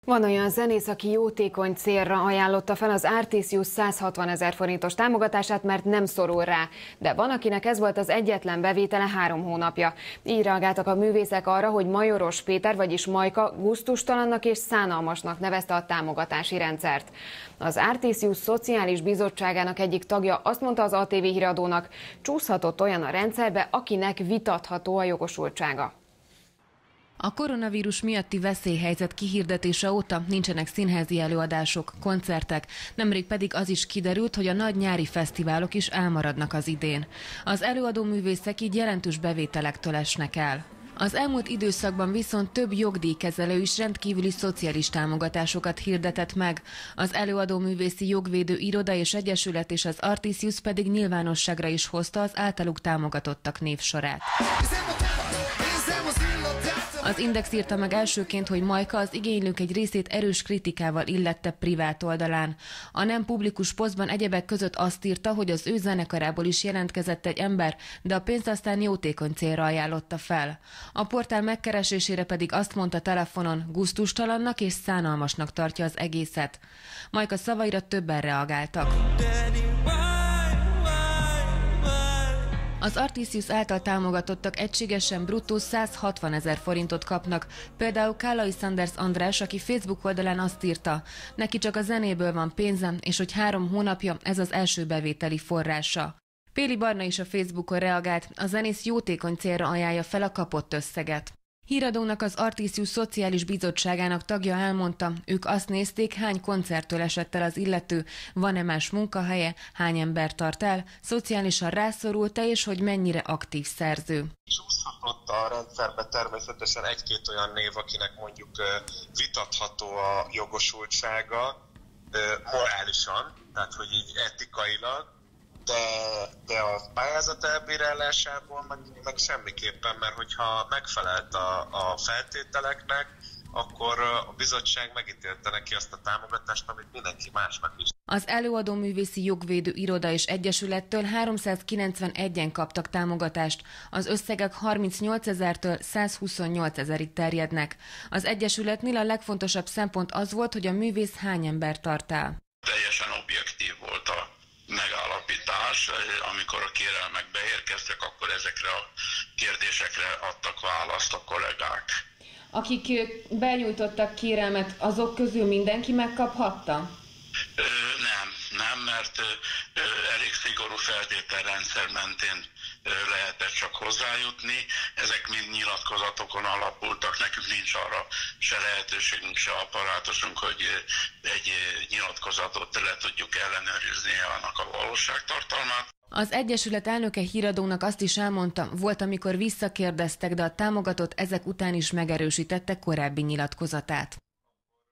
Van olyan zenész, aki jótékony célra ajánlotta fel az Artisius 160 000 forintos támogatását, mert nem szorul rá. De van, akinek ez volt az egyetlen bevétele 3 hónapja. Így reagáltak a művészek arra, hogy Majoros Péter, vagyis Majka gusztustalannak és szánalmasnak nevezte a támogatási rendszert. Az Artisius Szociális Bizottságának egyik tagja azt mondta az ATV híradónak, csúszhatott olyan a rendszerbe, akinek vitatható a jogosultsága. A koronavírus miatti veszélyhelyzet kihirdetése óta nincsenek színházi előadások, koncertek, nemrég pedig az is kiderült, hogy a nagy nyári fesztiválok is elmaradnak az idén. Az előadó művészek így jelentős bevételektől esnek el. Az elmúlt időszakban viszont több jogdíjkezelő is rendkívüli szociális támogatásokat hirdetett meg. Az Előadó Művészi Jogvédő Iroda és Egyesület és az Artisius pedig nyilvánosságra is hozta az általuk támogatottak névsorát. Az Index írta meg elsőként, hogy Majka az igénylők egy részét erős kritikával illette privát oldalán. A nem publikus posztban egyebek között azt írta, hogy az ő zenekarából is jelentkezett egy ember, de a pénzt aztán jótékony célra ajánlotta fel. A portál megkeresésére pedig azt mondta telefonon, gusztustalannak és szánalmasnak tartja az egészet. Majka szavaira többen reagáltak. Az Artisius által támogatottak egységesen bruttó 160 000 forintot kapnak. Például Kálai Sanders András, aki Facebook oldalán azt írta, neki csak a zenéből van pénzem, és hogy 3 hónapja ez az első bevételi forrása. Péli Barna is a Facebookon reagált, a zenész jótékony célra ajánlja fel a kapott összeget. Híradónak az Artisius Szociális Bizottságának tagja elmondta, ők azt nézték, hány koncerttől esett el az illető, van-e más munkahelye, hány ember tart el, szociálisan rászorult-e és hogy mennyire aktív szerző. Csúszhatott a rendszerbe természetesen egy-két olyan név, akinek mondjuk vitatható a jogosultsága morálisan, tehát hogy így etikailag, de a pályázat elbírálásából meg semmiképpen, mert hogyha megfelelt a feltételeknek, akkor a bizottság megítélte neki azt a támogatást, amit mindenki másnak is. Az Előadó Művészi Jogvédő Iroda és Egyesülettől 391-en kaptak támogatást, az összegek 38 000-től 128 000-ig terjednek. Az Egyesületnél a legfontosabb szempont az volt, hogy a művész hány ember tart el. Teljesen objektív volt a megállapítás, amikor a kérelmek beérkeztek, akkor ezekre a kérdésekre adtak választ a kollégák. Akik benyújtottak kérelmet, azok közül mindenki megkaphatta? Nem, mert elég szigorú feltételrendszer mentén lehetett csak hozzájutni. Ezek mind nyilatkozatokon alapultak, nekünk nincs arra se lehetőségünk, se apparátusunk, hogy egy nyilatkozatot le tudjuk ellenőrizni annak a valóságtartalmát. Az Egyesület elnöke híradónak azt is elmondta, volt, amikor visszakérdeztek, de a támogatott ezek után is megerősítette korábbi nyilatkozatát.